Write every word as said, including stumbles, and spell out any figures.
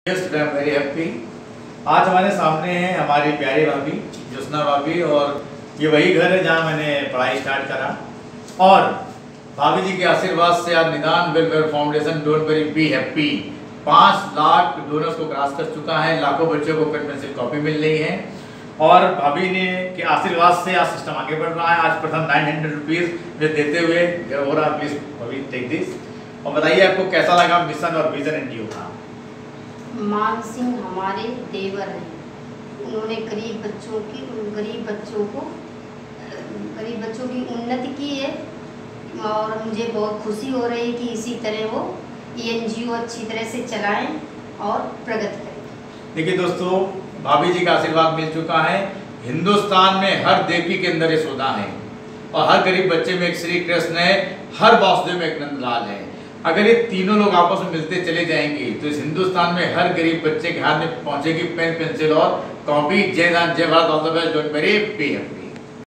Very happy. आज हमारे सामने है हमारी प्यारी भाभी ज्योत्सना भाभी, और ये वही घर है जहाँ मैंने पढ़ाई स्टार्ट करा। और भाभी जी के आशीर्वाद से आज Nidan welfare foundation don't worry be happy पाँच लाख डोनर्स को क्रॉस कर चुका है। लाखों बच्चों को पेन पेंसिल कॉपी मिल रही है और भाभी ने के आशीर्वाद से आज सिस्टम आगे बढ़ रहा है। आज प्रथम नाइन हंड्रेड रुपीज़ देते हुए हो रहा। प्लीज भाभी टेक दिस और बताइए आपको कैसा लगा मिशन और विजन एनजीओ का। मान सिंह हमारे देवर हैं। उन्होंने गरीब बच्चों की गरीब बच्चों को गरीब बच्चों की उन्नति की है और मुझे बहुत खुशी हो रही है कि इसी तरह वो एनजीओ अच्छी तरह से चलाएं और प्रगति करें। देखिए दोस्तों, भाभी जी का आशीर्वाद मिल चुका है। हिंदुस्तान में हर देवी के अंदर यशोदा है और हर गरीब बच्चे में एक श्री कृष्ण है, हर वासुदेव में एक नंदलाल है। अगर ये तीनों लोग आपस में मिलते चले जाएंगे तो इस हिंदुस्तान में हर गरीब बच्चे के हाथ में पहुंचेगी पेन पेंसिल और कॉपी। जय हिंद, जय Bharat, all the best, don't worry be happy.